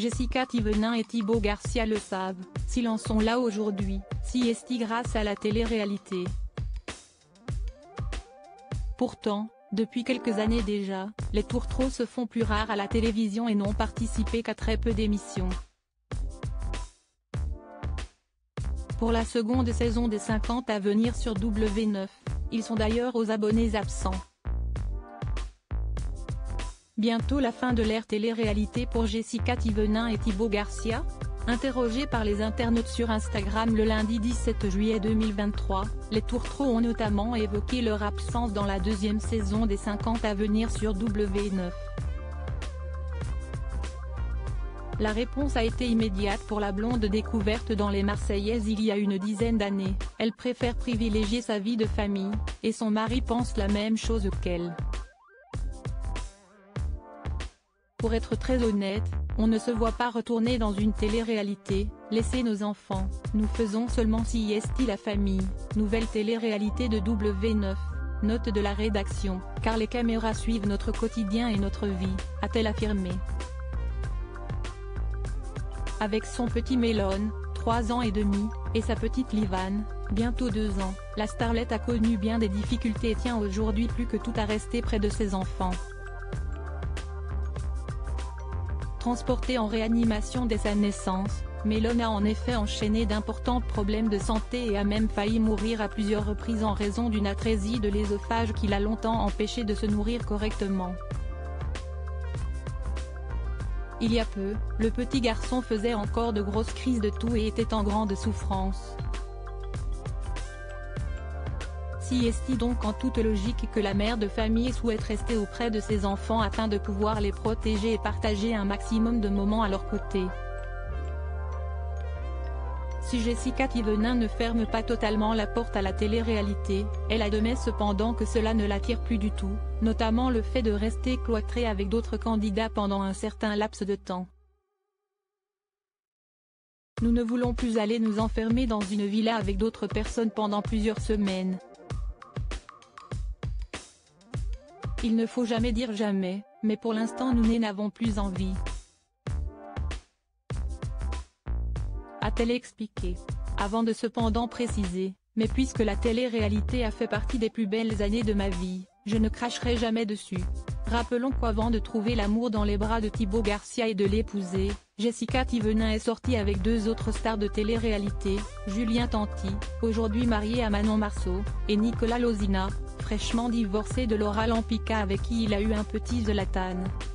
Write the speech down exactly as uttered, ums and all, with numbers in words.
Jessica Thévenin et Thibaut Garcia le savent, s'ils en sont là aujourd'hui, si est-il grâce à la télé-réalité. Pourtant, depuis quelques années déjà, les tourtereaux se font plus rares à la télévision et n'ont participé qu'à très peu d'émissions. Pour la seconde saison des cinquante à venir sur W neuf, ils sont d'ailleurs aux abonnés absents. Bientôt la fin de l'ère télé-réalité pour Jessica Thévenin et Thibaut Garcia? Interrogés par les internautes sur Instagram le lundi dix-sept juillet deux mille vingt-trois, les tourtereaux ont notamment évoqué leur absence dans la deuxième saison des cinquante à venir sur W neuf. La réponse a été immédiate pour la blonde découverte dans Les Marseillaises il y a une dizaine d'années. Elle préfère privilégier sa vie de famille, et son mari pense la même chose qu'elle. Pour être très honnête, on ne se voit pas retourner dans une télé-réalité, laisser nos enfants, nous faisons seulement si est la famille, nouvelle télé-réalité de W neuf, note de la rédaction, car les caméras suivent notre quotidien et notre vie, a-t-elle affirmé. Avec son petit Mélone, trois ans et demi, et sa petite Livane, bientôt deux ans, la starlette a connu bien des difficultés et tient aujourd'hui plus que tout à rester près de ses enfants. Transportée en réanimation dès sa naissance, Mélone a en effet enchaîné d'importants problèmes de santé et a même failli mourir à plusieurs reprises en raison d'une atrésie de l'œsophage qui l'a longtemps empêché de se nourrir correctement. Il y a peu, le petit garçon faisait encore de grosses crises de toux et était en grande souffrance. Si est-il donc en toute logique que la mère de famille souhaite rester auprès de ses enfants afin de pouvoir les protéger et partager un maximum de moments à leur côté. Si Jessica Thévenin ne ferme pas totalement la porte à la télé-réalité, elle admet cependant que cela ne l'attire plus du tout, notamment le fait de rester cloîtrée avec d'autres candidats pendant un certain laps de temps. Nous ne voulons plus aller nous enfermer dans une villa avec d'autres personnes pendant plusieurs semaines. Il ne faut jamais dire jamais, mais pour l'instant nous n'avons plus envie. A-t-elle expliqué. Avant de cependant préciser, mais puisque la télé-réalité a fait partie des plus belles années de ma vie, je ne cracherai jamais dessus. Rappelons qu'avant de trouver l'amour dans les bras de Thibaut Garcia et de l'épouser, Jessica Thévenin est sortie avec deux autres stars de télé-réalité, Julien Tanti, aujourd'hui marié à Manon Marceau, et Nicolas Lozina, fraîchement divorcé de Laura Lampica avec qui il a eu un petit Zlatan.